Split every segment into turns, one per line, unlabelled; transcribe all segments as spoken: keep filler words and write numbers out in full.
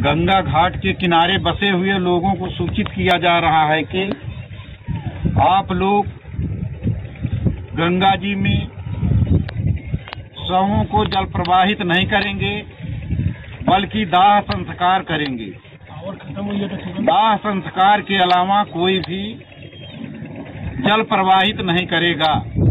गंगा घाट के किनारे बसे हुए लोगों को सूचित किया जा रहा है कि आप लोग गंगा जी में शवों को जल प्रवाहित नहीं करेंगे, बल्कि दाह संस्कार करेंगे। दाह संस्कार के अलावा कोई भी जल प्रवाहित नहीं करेगा।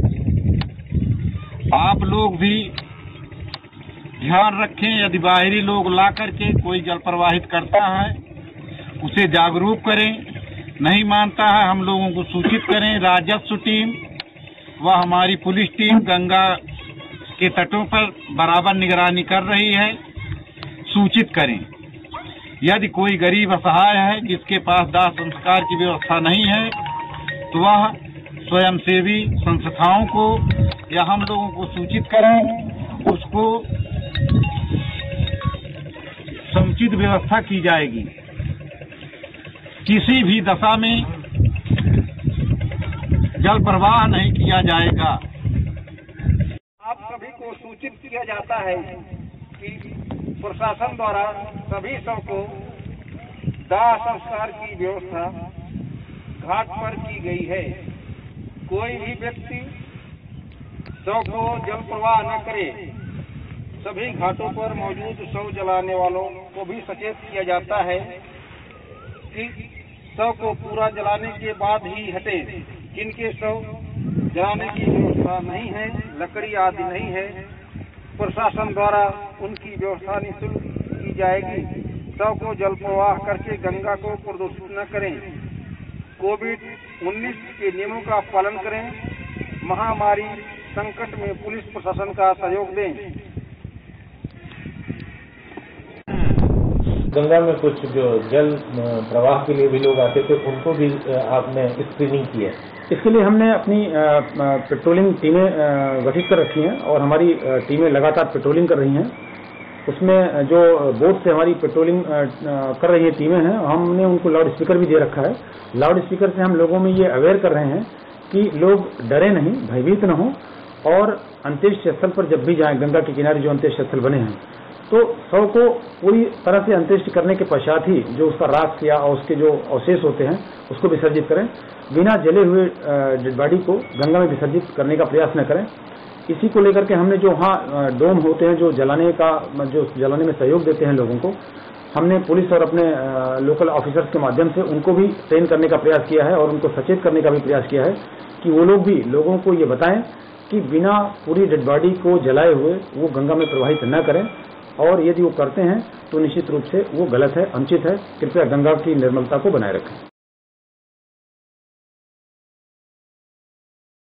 आप लोग भी ध्यान रखें, यदि बाहरी लोग ला करके कोई जल प्रवाहित करता है उसे जागरूक करें। नहीं मानता है हम लोगों को सूचित करें। राजस्व टीम व हमारी पुलिस टीम गंगा के तटों पर बराबर निगरानी कर रही है। सूचित करें। यदि कोई गरीब असहाय है जिसके पास दाह संस्कार की व्यवस्था नहीं है तो वह स्वयंसेवी संस्थाओं को या हम लोगों को सूचित करें, उसको समुचित व्यवस्था की जाएगी। किसी भी दशा में जल प्रवाह नहीं किया जाएगा।
आप सभी को सूचित किया जाता है कि प्रशासन द्वारा सभी शव को दाह संस्कार की व्यवस्था घाट पर की गई है। कोई भी व्यक्ति शव को जल प्रवाह न करे। सभी घाटों पर मौजूद शव जलाने वालों को भी सचेत किया जाता है कि शव को पूरा जलाने के बाद ही हटे। जिनके शव जलाने की व्यवस्था नहीं है, लकड़ी आदि नहीं है, प्रशासन द्वारा उनकी व्यवस्था निःशुल्क की जाएगी। शव को जल प्रवाह करके गंगा को प्रदूषित न करें। कोविड उन्नीस के नियमों का पालन करें। महामारी संकट में पुलिस प्रशासन का सहयोग दें।
गंगा में कुछ जो जल प्रवाह के लिए भी लोग आते थे, उनको भी आपने स्क्रीनिंग की है।
इसके लिए हमने अपनी पेट्रोलिंग टीमें गठित कर रखी हैं और हमारी टीमें लगातार पेट्रोलिंग कर रही हैं। उसमें जो बोट से हमारी पेट्रोलिंग कर रही है टीमें हैं, हमने उनको लाउड स्पीकर भी दे रखा है। लाउड स्पीकर से हम लोगों में ये अवेयर कर रहे हैं कि लोग डरे नहीं, भयभीत न हो और अंत्येष्टि स्थल पर जब भी जाएं, गंगा के किनारे जो अंत्येष्टि स्थल बने हैं, तो शव को पूरी तरह से अंत्येष्टि करने के पश्चात ही जो उसका राख या उसके जो अवशेष होते हैं उसको विसर्जित करें। बिना जले हुए डेड बॉडी को गंगा में विसर्जित करने का प्रयास न करें। इसी को लेकर के हमने जो वहाँ डोम होते हैं जो जलाने का जो जलाने में सहयोग देते हैं लोगों को, हमने पुलिस और अपने लोकल ऑफिसर्स के माध्यम से उनको भी ट्रेन करने का प्रयास किया है और उनको सचेत करने का भी प्रयास किया है कि वो लोग भी लोगों को ये बताएं कि बिना पूरी डेड बॉडी को जलाए हुए वो गंगा में प्रवाहित न करें, और यदि वो करते हैं तो निश्चित रूप से वो गलत है, अनुचित है। कृपया गंगा की निर्मलता को बनाए रखें।